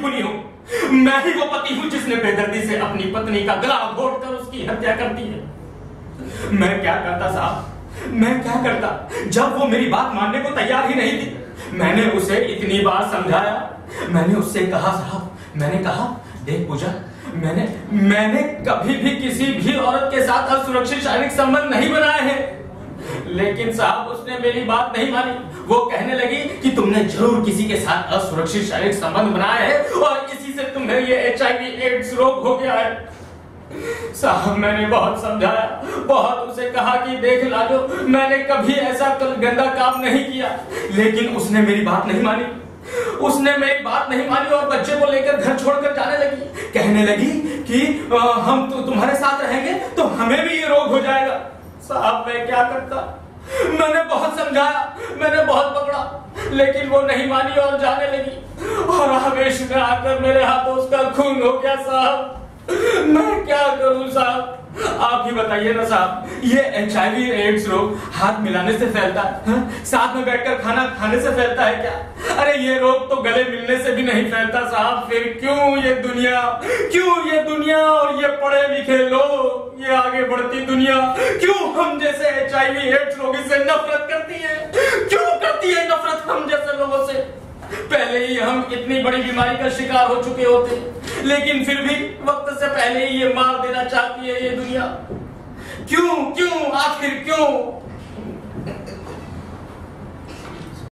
खूनी हूँ। मैं ही वो पति हूँ जिसने बेदर्दी से अपनी पत्नी का गला घोंटकर उसकी हत्या कर दी है। मैं क्या करता साहब, मैं क्या करता जब वो मेरी बात मानने को तैयार ही नहीं थी। मैंने उसे इतनी बार समझाया, मैंने उससे कहा साहब, मैंने कहा देख पूजा, मैंने कभी भी किसी भी औरत के साथ असुरक्षित शारीरिक संबंध नहीं बनाए हैं। लेकिन साहब उसने मेरी बात नहीं मानी। वो कहने लगी कि तुमने जरूर किसी के साथ असुरक्षित शारीरिक संबंध बनाए हैं और इसी से तुम्हें ये HIV एड्स रोग हो गया है। साहब मैंने बहुत समझाया, बहुत उसे कहा कि देख लाजो, मैंने कभी ऐसा गंदा काम नहीं किया, लेकिन उसने मेरी बात नहीं मानी। उसने मेरी बात नहीं मानी और बच्चे को लेकर घर छोड़कर जाने लगी। कहने लगी कि हम तो तुम्हारे साथ रहेंगे तो हमें भी ये रोग हो जाएगा। साहब मैं क्या करता, मैंने बहुत समझाया, मैंने बहुत पकड़ा, लेकिन वो नहीं मानी और जाने लगी और आवेश में आकर मेरे हाथों उसका खून हो गया। साहब मैं क्या करूं साहब, आप ही बताइए ना साहब। ये HIV एड्स रोग हाथ मिलाने से फैलता है, साथ में बैठकर खाना खाने से फैलता है क्या? अरे ये रोग तो गले मिलने से भी नहीं फैलता साहब। फिर क्यों ये दुनिया और ये पढ़े लिखे लोग, ये आगे बढ़ती दुनिया क्यों हम जैसे HIV एड्स रोगी से नफरत करती है? क्यों करती है नफरत हम जैसे लोगों से? पहले ही हम इतनी बड़ी बीमारी का शिकार हो चुके होते, लेकिन फिर भी वक्त से पहले ही ये मार देना चाहती है ये दुनिया। क्यों आखिर क्यों?